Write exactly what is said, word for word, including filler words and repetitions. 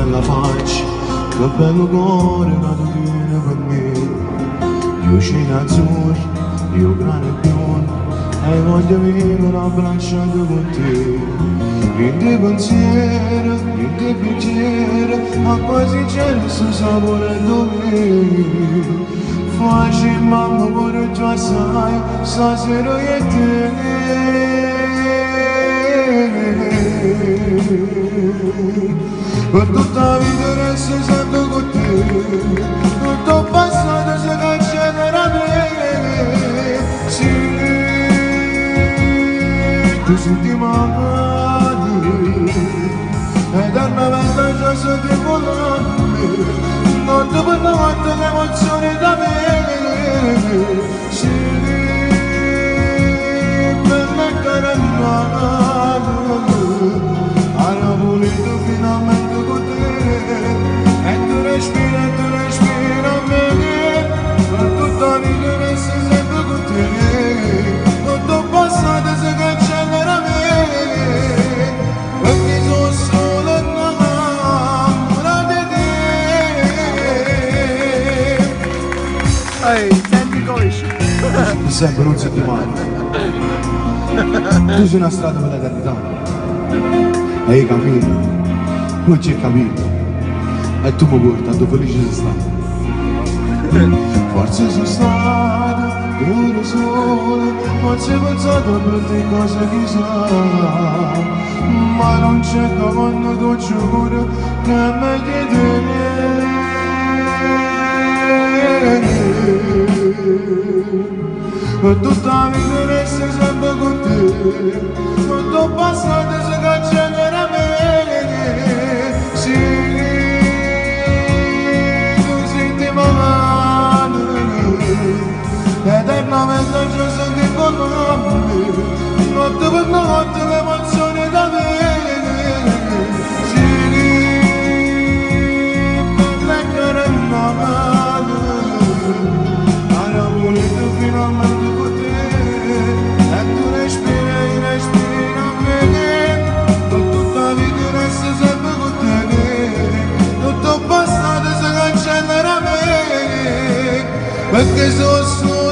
bella faccia, che bello cuore che tu tieni per me. Io scena azzurra, io grano e biondo, e voglio vivere abbracciato con te. In te pensiero, in te piacere, ma quasi c'è il suo sapore dove. Facci mamma pure già sai, stasera io e te. Per tutta la vita resto sempre con te, tutto passato si cancellerà me. Sì, tu senti male, eternamente già sei con me, notte per notte l'emozione da me. Sì, bella carannata, hanno pulito finalmente con te, e tu respiri, e tu respiri a me, per tutta la vita resto sempre con te, tutto passato si cancella me, perché sono solo innamorato di te. Ehi, senti Coish. Tu sempre non senti male. Tu sei una strada per l'eternità. E hai capito? Non c'è capito. E tu mi porti tanto felice sei stato. Forse sono stato duro solo, forse ho pensato a brutte cose chissà, ma non c'è quando tu giuro che mi chiedi. Per tutta la vita resto sempre con te, tutto passato si cancellerà me. Sì, tu senti male, eternamente già senti con me, notte per notte l'emozione da me. Sì, bella carannata, hanno pulito finalmente. Perché sono